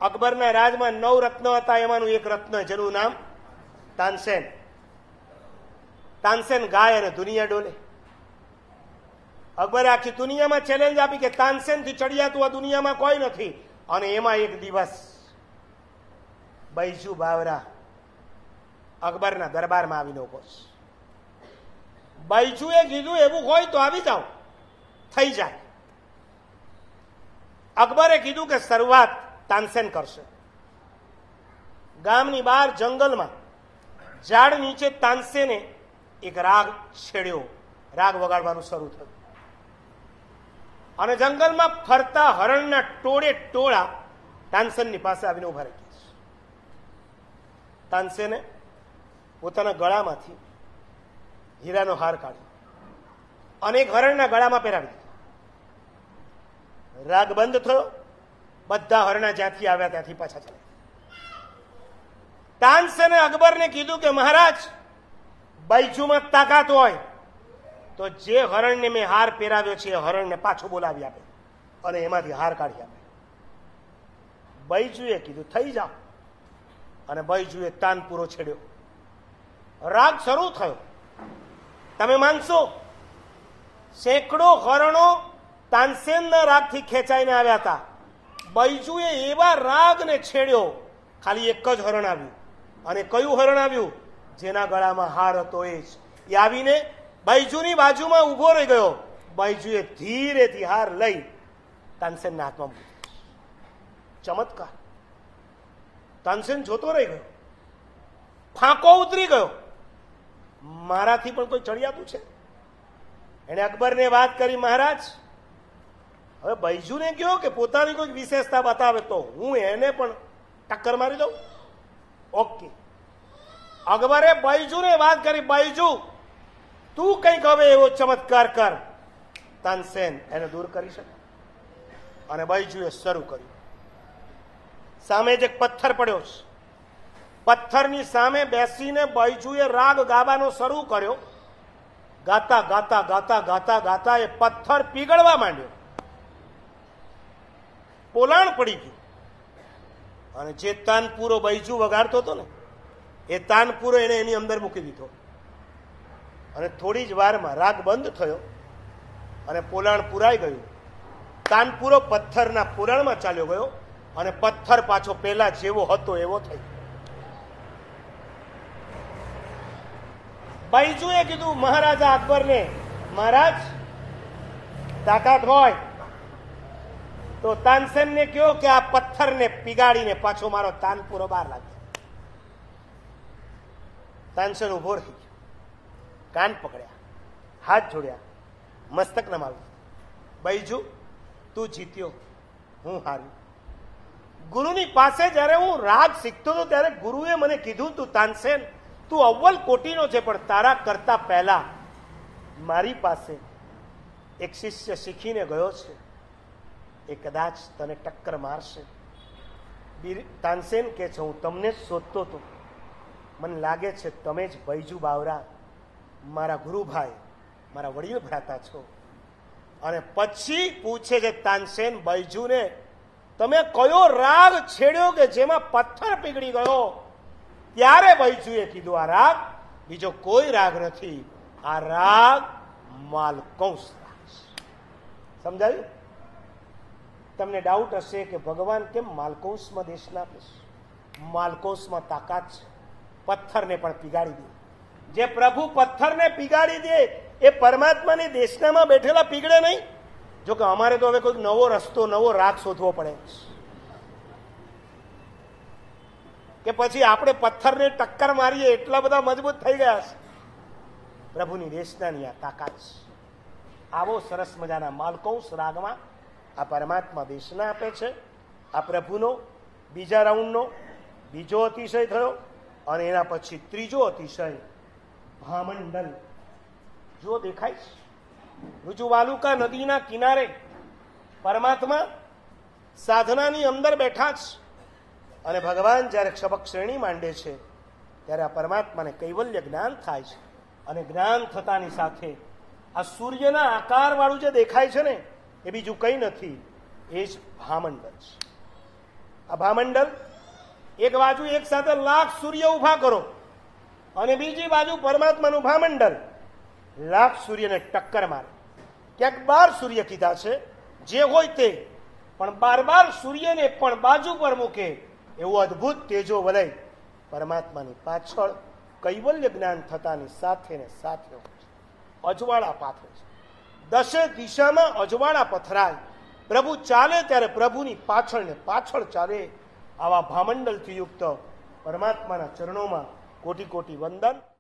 અકબરના રાજમાં 9 રત્ન હતા, એમાંનું એક રત્ન જેનું નામ તાનસેન. તાનસેન ગાય અને દુનિયા ડોલે. અકબરે આખી દુનિયામાં ચેલેન્જ આપી કે તાનસેનથી ચડિયાતું આ દુનિયામાં કોઈ નથી. અને એમાં એક દિવસ બૈજુ બાવરા અકબરના દરબારમાં આવીને ઉભો છે. બૈજુએ કીધું એવું હોય તો આવી જાઓ, થઈ જાય. અકબરે કીધું કે શરૂઆત તાનસેન કરશે. ગામની બહાર જંગલમાં ઝાડ નીચે તાનસેને એક રાગ છેડ્યો. રાગ વગાડવાનું શરૂ થયું અને જંગલમાં ફરતા હરણના ટોળે ટોળા તાનસેનની પાસે આવીને ઉભા રહી ગયા. તાનસેને પોતાના ગળામાંથી હીરાનો હાર કાઢ્યો અને એક હરણના ગળામાં પહેરાવી દીધો. રાગ બંધ થયો. બધા હરણા જ્યાંથી આવ્યા ત્યાંથી પાછા ચાલ્યા. તાનસેને અકબરને કીધું કે મહારાજ, બૈજુમાં તાકાત હોય તો જે હરણને મેં હાર પહેરાવ્યો છે એ હરણને પાછો બોલાવી આપે અને એમાંથી હાર કાઢી આપે. બૈજુએ કીધું થઈ જાઓ. અને બૈજુએ તાનપુરો છેડ્યો. રાગ શરૂ થયો. તમે માનશો, સેંકડો હરણો તાનસેનના રાગથી ખેંચાઈને આવ્યા હતા. બૈજુએ એવા રાગને છેડ્યો, ખાલી એક જ હરણ આવ્યું. અને કયું હરણ આવ્યું? જેના ગળામાં હાર હતો એ જ. એ આવીને બૈજુની બાજુમાં ઉભો રહી ગયો. બૈજુએ ધીરેથી હાર લઈ તાનસેનના હાથમાં મૂકી. ચમત્કાર! તાનસેન જોતો રહી ગયો. ફાંકો ઉતરી ગયો. મારાથી પણ કોઈ ચડિયાતું છે? એને અકબરને વાત કરી, મહારાજ, હવે બૈજુને કહો કે પોતાની કોઈ વિશેષતા બતાવે તો હું એને પણ ટક્કર મારી દઉં. ઓકે. અકબરે બૈજુને વાત કરી, બૈજુ તું કંઈક હવે એવો ચમત્કાર કર તાનસેન એને દૂર કરી શકે. અને બૈજુએ શરૂ કર્યું. સામે જ એક પથ્થર પડ્યો છે. પથ્થરની સામે બેસીને બૈજુએ રાગ ગાવાનો શરૂ કર્યો. ગાતા ગાતા ગાતા ગાતા ગાતા એ પથ્થર પીગળવા માંડ્યો. પોલાણ પડી ગયું. અને જે તાનપુરો બૈજુ વગાડતો હતો ને એ તાનપુરો એને એની અંદર મૂકી દીધો. અને થોડી જ વારમાં રાગ બંધ થયો અને પોલાણ પુરાઈ ગયું. તાનપુરો પથ્થરના પોલાણમાં ચાલ્યો ગયો અને પથ્થર પાછો પહેલા જેવો હતો એવો થઈ ગયો. બૈજુએ કીધું મહારાજા અકબરને, મહારાજ, તાકાત હોય તો તાનસેનને કહો કે આ પથ્થરને પીગાડીને પાછો મારો તાનપુરો બહાર લાગે. તાનસેન ઉભો રહી ગયો. કાન પકડ્યા, હાથ જોડ્યા, મસ્તક નમાવ્યું. બૈજુ, તું જીત્યો, હું હાર્યું. ગુરુની પાસે જયારે હું રાગ શીખતો હતો ત્યારે ગુરુએ મને કીધું, તું તાનસેન, તું અવ્વલ કોટીનો છે, પણ તારા કરતા પહેલા મારી પાસે એક શિષ્ય શીખીને ગયો છે, એ કદાચ તને ટક્કર મારશે. તાનસેન કે છે, હું તમને જ શોધતો હતો. મને લાગે છે તમે જ બૈજુ બાવરા, મારા ગુરુભાઈ, મારા વડીલ ભ્રાતા છો. અને પછી પૂછે છે તાનસેન બૈજુને, તમે કયો રાગ છેડ્યો કે જેમાં પથ્થર પીગળી ગયો? ત્યારે બૈજુએ કીધું, આ રાગ બીજો કોઈ રાગ નથી, આ રાગ માલકૌંસ રાગ છે. સમજાયું? તમને ડાઉટ હશે કે ભગવાન કેમ માલકૌંસમાં દેશના આપે છે? માલકૌંસમાં તાકાત છે, પથ્થરને પણ પીગાડી દે. જે પ્રભુ પથ્થરને પીગાડી દે એ પરમાત્માની દેશનામાં બેઠેલા પીગળે નહીં. જો કે અમારે તો હવે કોઈક નવો રસ્તો, નવો રાગ શોધવો પડે કે પછી આપણે પથ્થરને ટક્કર મારીએ એટલા બધા મજબૂત થઈ ગયા છે. પ્રભુની દેશનાની આ તાકાત છે. આવો સરસ મજાના માલકૌંસ રાગમાં આ પરમાત્મા દેશના આપે છે. આ પ્રભુનો બીજા રાઉન્ડનો બીજો અતિશય થયો અને એના પછી ત્રીજો અતિશય ભામંડલ. જો દેખાય છે, રુજુવાલુકા નદીના કિનારે પરમાત્મા સાધનાની અંદર બેઠા છે અને ભગવાન જ્યારે ક્ષબક શ્રેણી માંડે છે ત્યારે આ પરમાત્માને કૈવલ્ય જ્ઞાન થાય છે. અને જ્ઞાન થતાની સાથે આ સૂર્યના આકારવાળું જે દેખાય છે ને એ બીજું કંઈ નથી, એ જ ભામંડળ છે. આ ભામંડળ એક બાજુ એક સાથે લાખ સૂર્ય ઉભા કરો અને બીજી બાજુ પરમાત્માનું ભામંડળ લાખ સૂર્યને ટક્કર મારે. ક્યાંક 12 સૂર્ય કીધા છે, જે હોય તે, પણ 12 સૂર્યને પણ બાજુ પર મૂકે એવું અદભુત તેજો વલય પરમાત્માની પાછળ કૈવલ્ય જ્ઞાન થતાની સાથે ને સાથે અજવાળા પાથરે છે. દશે દિશામાં અજવાળા પથરાય. પ્રભુ ચાલે ત્યારે પ્રભુની પાછળ ને પાછળ ચાલે. આવા ભામંડળથી યુક્ત પરમાત્માના ચરણોમાં કોટી કોટી વંદન.